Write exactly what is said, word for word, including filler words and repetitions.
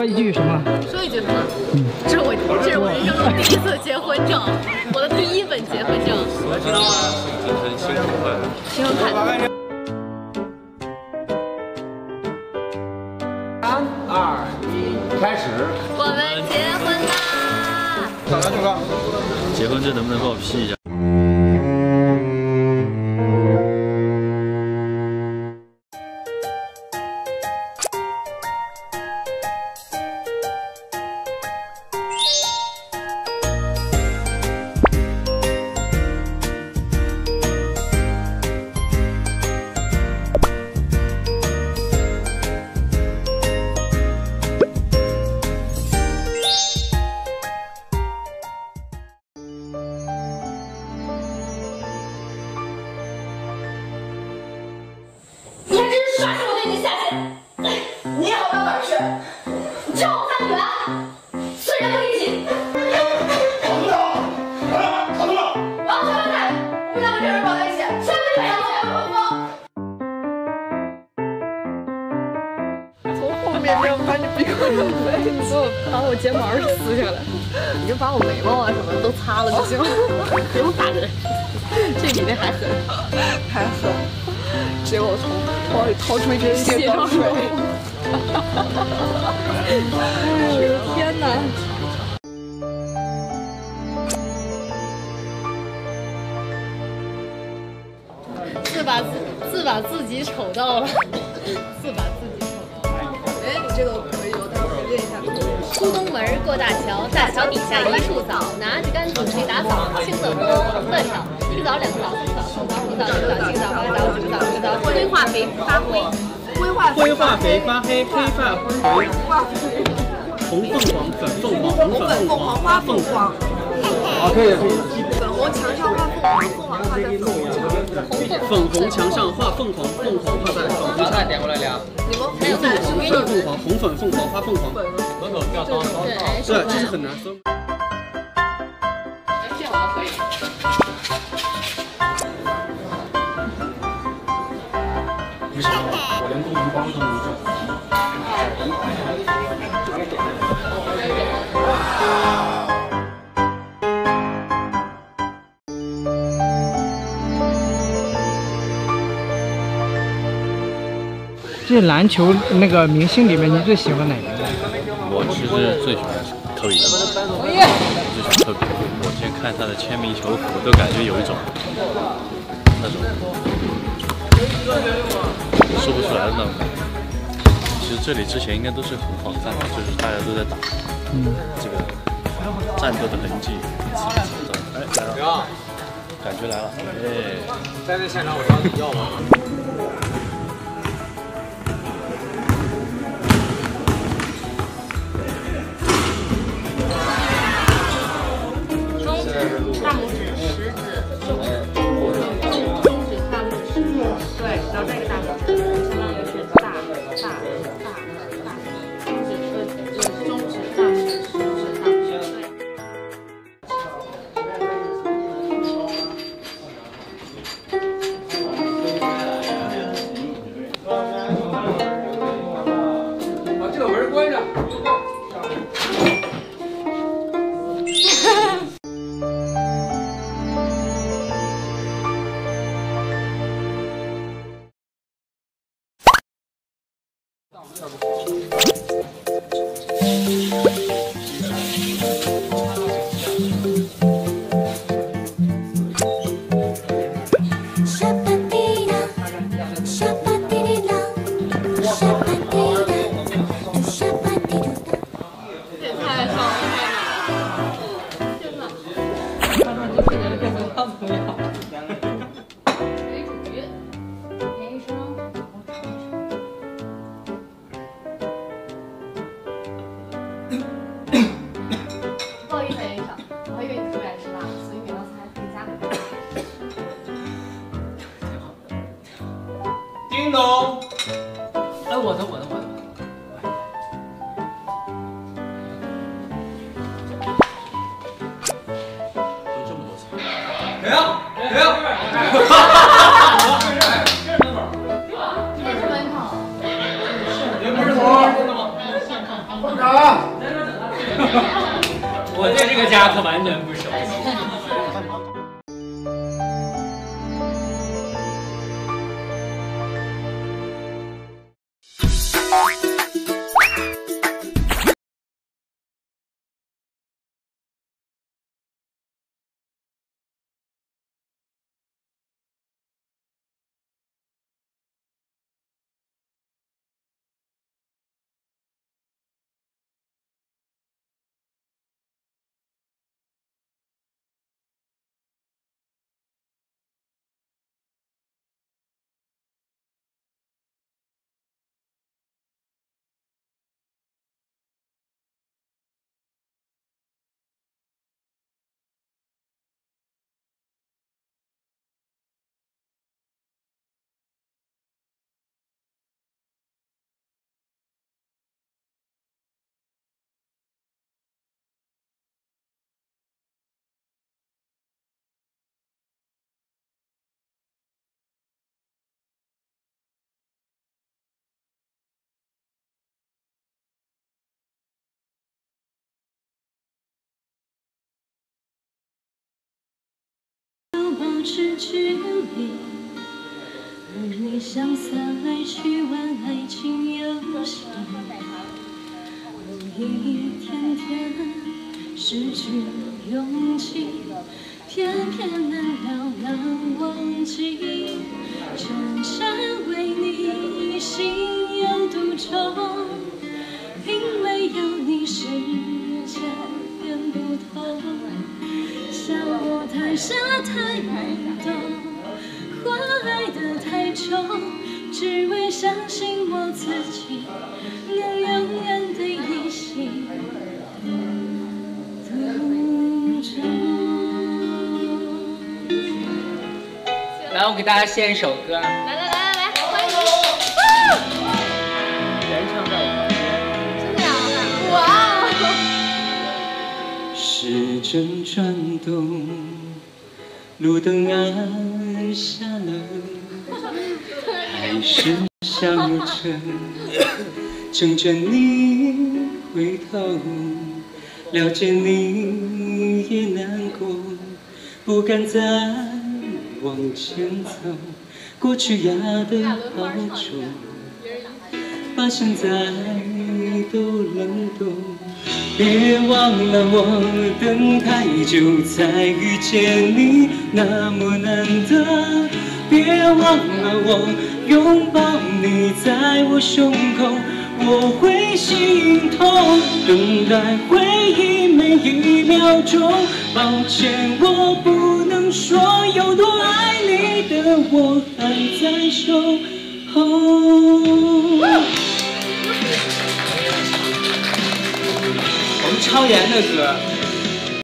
说一句什么？ 说一句什么？嗯，这是我这是我人生中第一次结婚证，我的第一本结婚证。 知道啊，今生新婚快乐。 新婚快乐。 三二一，开始。 我们结婚啦！ 早上去吧。 结婚证能不能帮我批一下？ 耍什么对你下线？你也好有本事！你叫我看女儿，虽然不理解。好多了，好多了！王小太，不想跟这人搞在一起，谁跟你两个人疯？ 从后面这样把你逼过来，你给我把我睫毛撕下来，你就把我眉毛啊什么都擦了就行了，不用打人。这比那还狠，还狠。 结果我从包里掏出一瓶卸妆水，哎呦天哪！ 自把自自把自己丑到了，自把自己丑到了。 哎，你这个可以，我待会儿练一下。 出东门过大桥，大桥底下一处枣，拿着杆子谁打枣？青的多，红的少。一个枣两个枣，四个枣，四个枣，五个枣，六个枣，七个枣，八个枣，九个枣，十个枣。灰化肥发灰， 灰化灰化肥发黑，黑发灰灰。红凤凰，粉凤凰，红粉凤凰，花凤凰。 好，可以可以。 粉红墙上画凤凰，凤凰画在粉红墙上。 粉红墙上画凤凰，凤凰画在粉红墙。 菜点过来俩。 你们红凤凰，粉凤凰，红粉凤凰，花凤凰。 门口不要刀刀。 对，这是很难分。 这样我可以。 不是，我连公鱼帮都没整。 这篮球那个明星里面，你最喜欢哪个？ 我其实最喜欢科比，最喜欢科比。我之前看他的签名球服，都感觉有一种那种说不出来的那种感觉。其实这里之前应该都是很好看的，就是大家都在打，嗯，这个战斗的痕迹，哎，来了，感觉来了，哎， 在这现场我找你要吗？ 大拇指、食指、中指、中指、大拇指、食指，对，然后再一个大拇指，相当于是大、大、大、大，中指、呃，就是中指、大拇指、食指、大拇指，对。 把这个门关上。 叮咚！哎，我的，我的，我的。都这么多钱。停！停！这是门口。您不是头儿，真的吗？凤爪。 家可完全不熟。 保持距离，而你潇洒来去玩爱情游戏，我一天天失去勇气，偏偏难了难忘记，深深为你心有独钟，因为有你世界变不同。想我太傻太懵懂，或爱得太重，只为相信我自己能永远对你心独钟。 来，我给大家献一首歌。 来来来来来，欢迎！ 原唱在我旁边。 真的呀！哇！ 时针转动，路灯暗下了，还是想着等着你回头，了解你也难过，不敢再往前走，过去压得好重，把现在都冷冻。别忘了我等太久才遇见你，那么难得。别忘了我拥抱你在我胸口，我会心痛。等待回忆每一秒钟，抱歉我不能说有多爱你的我还在守候。 我们超妍的歌。